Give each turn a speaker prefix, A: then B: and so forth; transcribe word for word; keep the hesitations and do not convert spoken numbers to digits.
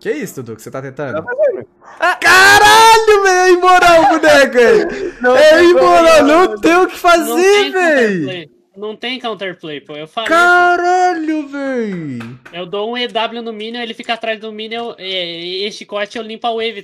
A: Que isso, Dudu, que você tá tentando?
B: Tá fazendo.
A: Ah, caralho, velho! É imoral, boneca!
B: Não
A: é
B: tem
A: imoral,
B: problema,
A: não tem o que
C: Não
A: fazer,
C: tem
A: velho!
C: counterplay. Não tem counterplay, pô. Eu falei, pô.
A: Caralho, velho!
C: Eu dou um E W no Minion, ele fica atrás do Minion, e, e este corte eu limpo a wave.